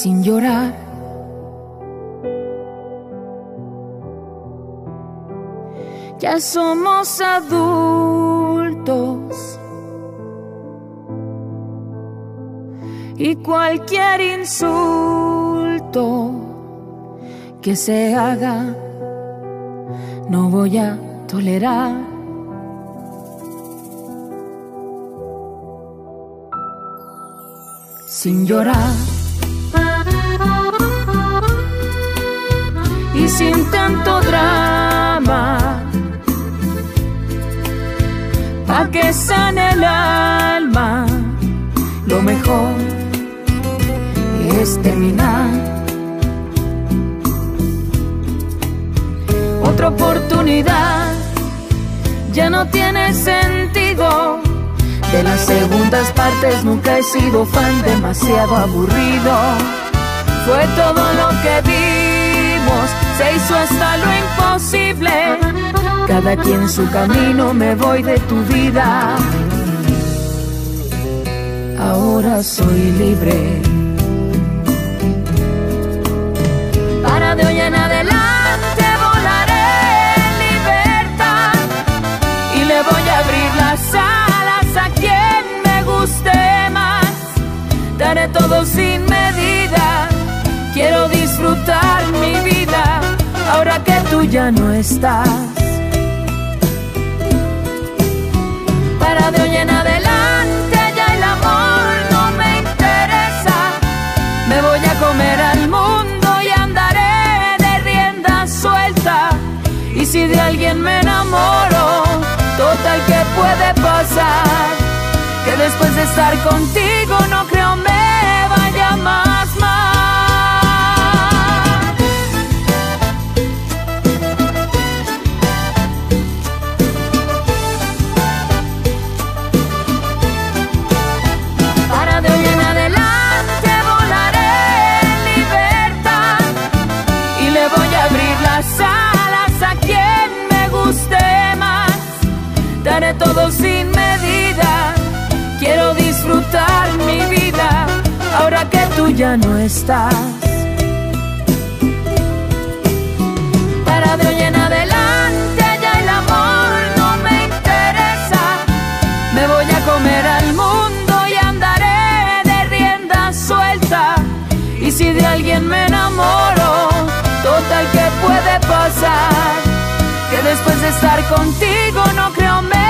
sin llorar. Ya somos adultos y cualquier insulto que se haga no voy a tolerar. Sin llorar y sin tanto drama, pa' que sane el alma, lo mejor es terminar. Otra oportunidad ya no tiene sentido. De las segundas partes nunca he sido fan, demasiado aburrido. Fue todo lo que vimos, se hizo hasta lo imposible. Cada quien su camino, me voy de tu vida. Ahora soy libre. Para de hoy en adelante volaré en libertad y le voy a abrir las alas a quien me guste más. Daré todo sin medida, quiero disfrutar mi vida ahora que tú ya no estás. Para de hoy en adelante ya el amor no me interesa. Me voy a comer al mundo y andaré de rienda suelta. Y si de alguien me enamoro, total, ¿qué puede pasar? Que después de estar contigo no creo me vaya más mal. Para de hoy en adelante volaré en libertad y le voy a abrir las alas a quien me guste más. Daré todo sin medida, quiero disfrutar mi vida ahora que tú ya no estás. Para de hoy en adelante ya el amor no me interesa. Me voy a comer al mundo y andaré de rienda suelta. Y si de alguien me enamoro, total, ¿qué puede pasar? Que después de estar contigo no creo me